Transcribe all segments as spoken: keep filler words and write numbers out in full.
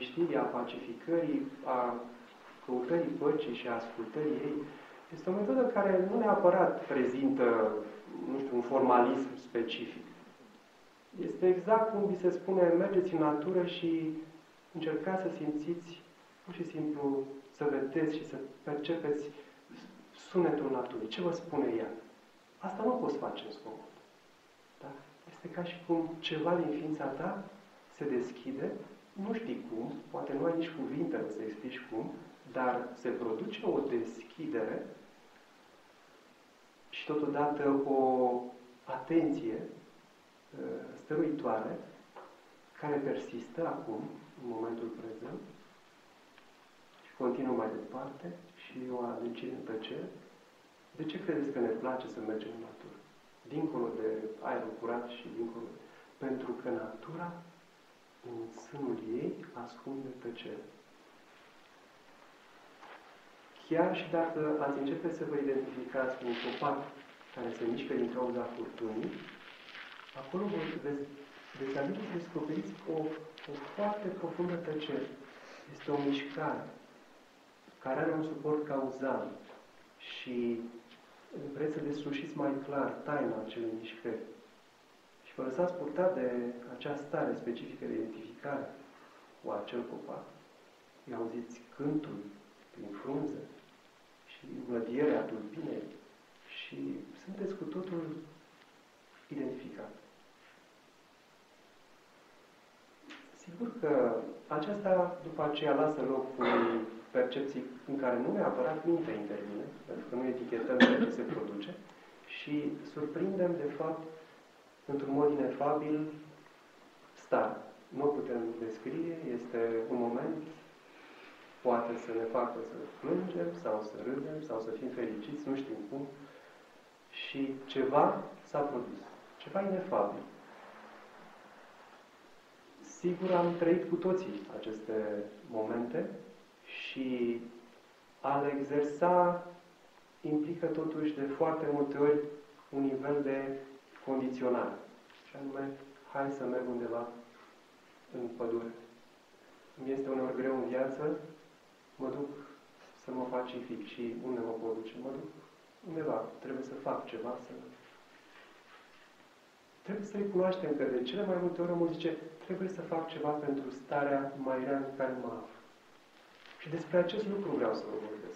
liniștirii, a pacificării, a căutării păcii și a ascultării ei, este o metodă care nu neapărat prezintă, nu știu, un formalism specific. Este exact cum vi se spune, mergeți în natură și încercați să simțiți, pur și simplu, să vedeți și să percepeți sunetul naturii. Ce vă spune ea? Asta nu poți face în zgomot. Da? Este ca și cum ceva din ființa ta se deschide, nu știi cum, poate nu ai nici cuvintele să explici cum, dar se produce o deschidere și totodată o atenție stăruitoare care persistă acum, în momentul prezent, și continuă mai departe și o adâncire în tăcere. De ce credeți că ne place să mergem în natură? Dincolo de aerul curat și dincolo de... Pentru că natura, în sânul ei, ascunde tăcere. Chiar și dacă ați începe să vă identificați cu un copac care se mișcă din cauza furtunii, acolo veți, veți ajunge să descoperiți o, o foarte profundă tăcere. Este o mișcare care are un suport cauzal și vreți să deslușiți mai clar taina acelei mișcări. Și vă lăsați purtat de această stare specifică de identificare cu acel copac. Îi auziți cântul prin frunze și mlădierea tulpinei și sunteți cu totul identificat. Sigur că aceasta după aceea lasă loc unei percepții în care nu neapărat mintea intervine, pentru că nu etichetăm ceea ce se produce, și surprindem, de fapt, într-un mod inefabil, starea. Nu o putem descrie, este un moment, poate să ne facă să plângem, sau să râdem, sau să fim fericiți, nu știm cum, și ceva s-a produs. Ceva inefabil. Sigur, am trăit cu toții aceste momente și a le exersa implică totuși de foarte multe ori un nivel de condiționare. Și anume, hai să merg undeva în pădure. Îmi este uneori greu în viață, mă duc să mă pacific și unde mă pot duce? Mă duc undeva. Trebuie să fac ceva, să... Trebuie să recunoaștem că de cele mai multe ori omul zice, trebuie să fac ceva pentru starea mai rea în care mă aflu. Și despre acest lucru vreau să vă vorbesc.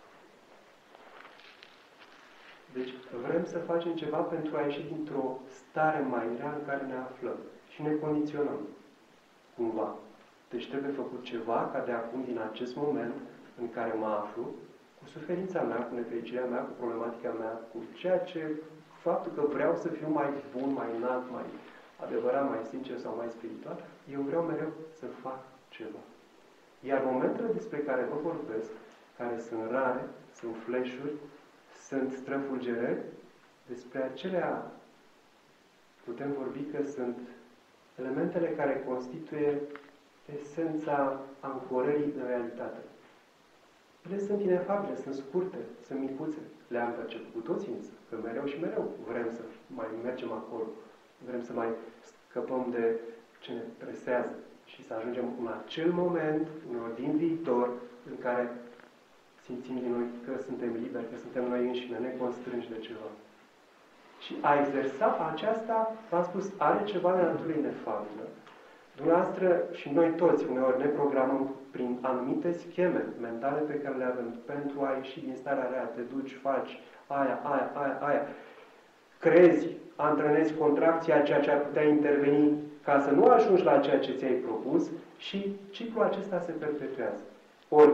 Deci vrem să facem ceva pentru a ieși dintr-o stare mai rea în care ne aflăm. Și ne condiționăm. Cumva. Deci trebuie făcut ceva ca de acum, din acest moment în care mă aflu, cu suferința mea, cu nefericirea mea, cu problematica mea, cu ceea ce, faptul că vreau să fiu mai bun, mai înalt, mai adevărat, mai sincer sau mai spiritual, eu vreau mereu să fac ceva. Iar momentele despre care vă vorbesc, care sunt rare, sunt flash-uri, sunt străfulgerări, despre acelea putem vorbi că sunt elementele care constituie esența ancorării în realitate. Ele sunt inefabile, sunt scurte, sunt micuțe. Le-am perceput cu toții însă, că mereu și mereu vrem să mai mergem acolo. Vrem să mai scăpăm de ce ne presează și să ajungem în acel moment, uneori din viitor, în care simțim din noi că suntem liberi, că suntem noi înșine, neconstrânși de ceva. Și a exersa aceasta, v-am spus, are ceva de natură inefabilă. Dumneavoastră și noi toți uneori ne programăm prin anumite scheme mentale pe care le avem pentru a ieși din starea rea. Te duci, faci aia, aia, aia, aia. Crezi, antrenezi contracția, ceea ce ar putea interveni ca să nu ajungi la ceea ce ți-ai propus și ciclul acesta se perpetuează. Ori,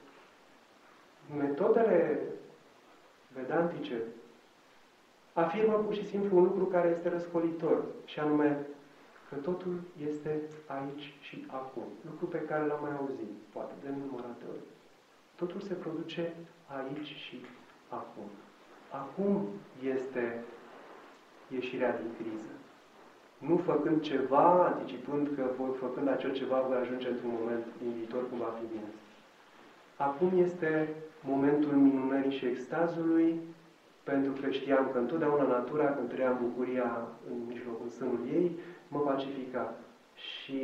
metodele vedantice afirmă pur și simplu un lucru care este răscolitor, și anume că totul este aici și acum. Lucru pe care l-am mai auzit, poate de nenumărate ori. Totul se produce aici și acum. Acum este ieșirea din criză. Nu făcând ceva, anticipând că făcând acel ceva voi ajunge într-un moment din viitor cum va fi bine. Acum este momentul minunării și extazului, pentru că știam că întotdeauna natura, când trăiam bucuria în mijlocul sânul ei, mă pacifica. Și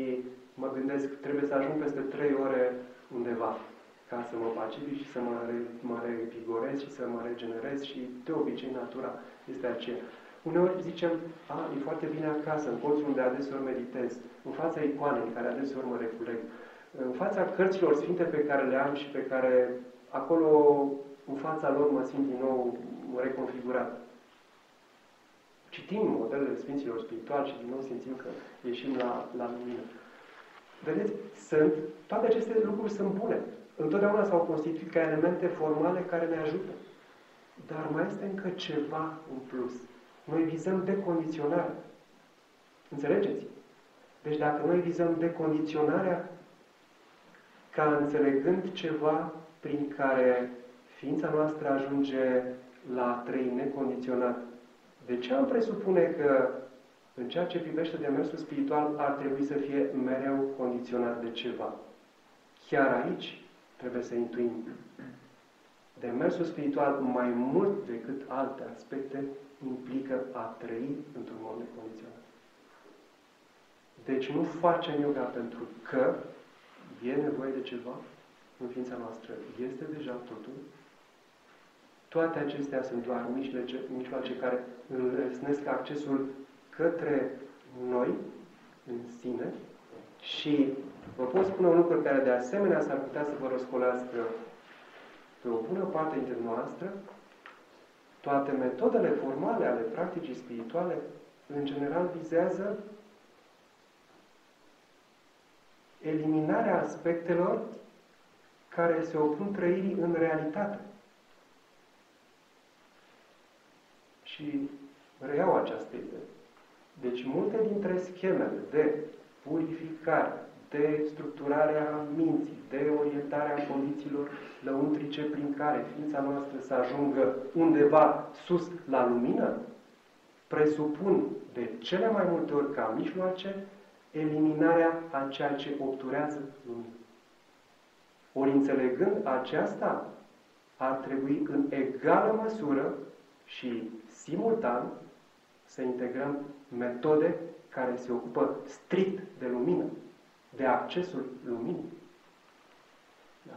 mă gândesc, trebuie să ajung peste trei ore undeva ca să mă pacific și să mă, re, mă revigorez și să mă regenerez și de obicei natura este aceea. Uneori zicem, a, e foarte bine acasă, în colțul unde adeseori meditez, în fața icoanei în care adeseori mă reculeg, în fața cărților sfinte pe care le am și pe care acolo, în fața lor, mă simt din nou reconfigurat. Citim modelele Sfinților Spirituali și din nou simțim că ieșim la, la lumină. Vedeți, sunt, toate aceste lucruri sunt bune. Întotdeauna s-au constituit ca elemente formale care ne ajută. Dar mai este încă ceva în plus. Noi vizăm decondiționarea. Înțelegeți? Deci dacă noi vizăm decondiționarea ca înțelegând ceva prin care ființa noastră ajunge la a trăi necondiționat, de ce am presupune că în ceea ce privește demersul spiritual ar trebui să fie mereu condiționat de ceva? Chiar aici trebuie să intuim. Demersul spiritual, mai mult decât alte aspecte, implică a trăi într-un mod necondiționat. Deci nu facem yoga pentru că e nevoie de ceva în ființa noastră. Este deja totul. Toate acestea sunt doar mijloace, mijloace care înlesnesc accesul către noi, în sine, și vă pot spune un lucru care de asemenea s-ar putea să vă răscolească pe o bună parte dintre noastră. Toate metodele formale ale practicii spirituale, în general, vizează eliminarea aspectelor care se opun trăirii în realitate. Și reiau această idee. Deci multe dintre schemele de purificare, de structurarea minții, de orientarea condițiilor lăuntrice prin care ființa noastră să ajungă undeva sus la lumină, presupun de cele mai multe ori ca mijloace eliminarea a ceea ce obturează lumina. Ori înțelegând aceasta, ar trebui în egală măsură și simultan să integrăm metode care se ocupă strict de lumină, de accesul luminii. Da.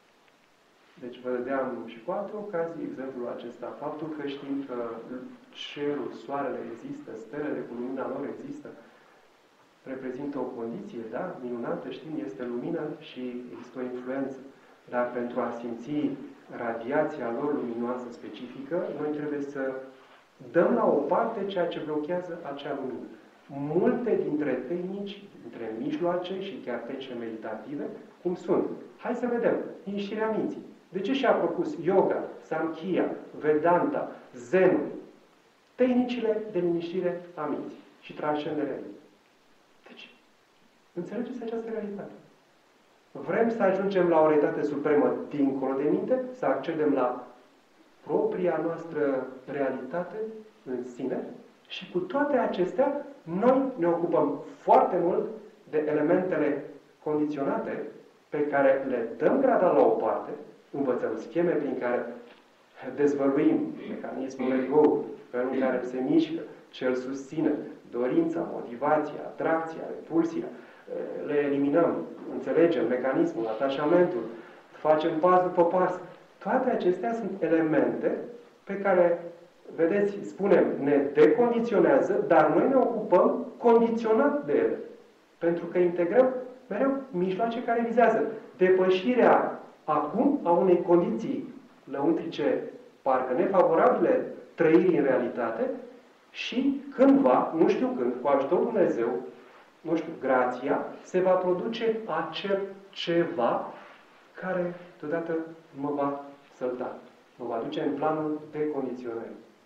Deci vă dădeam și cu alte ocazii exemplul acesta. Faptul că știm că cerul, soarele există, stelele cu lumina lor există, reprezintă o condiție, da? Minunată, știm, este lumină și există o influență. Dar pentru a simți radiația lor luminoasă specifică, noi trebuie să dăm la o parte ceea ce blochează acea lumină. Multe dintre tehnici, dintre mijloace și chiar tehnici meditative, cum sunt? Hai să vedem. Liniștirea minții. De ce și-a propus yoga, Samkhya, Vedanta, Zenul? Tehnicile de liniștire a minții și transcenderea ei. Deci, înțelegeți această realitate. Vrem să ajungem la o realitate supremă dincolo de minte, să accedem la propria noastră realitate în sine și cu toate acestea, noi ne ocupăm foarte mult de elementele condiționate pe care le dăm gradal la o parte, învățăm scheme prin care dezvăluim mecanismul ego, felul în care se mișcă, ce îl susține, dorința, motivația, atracția, repulsia, le eliminăm, înțelegem mecanismul, atașamentul, facem pas după pas. Toate acestea sunt elemente pe care, vedeți, spunem, ne decondiționează, dar noi ne ocupăm condiționat de ele. Pentru că integrăm mereu mijloace care vizează depășirea acum a unei condiții lăuntrice parcă nefavorabile trăirii în realitate și cândva, nu știu când, cu ajutorul Dumnezeu, nu știu, grația, se va produce acel ceva care deodată mă va sălta. Mă va duce în planul decondiționării.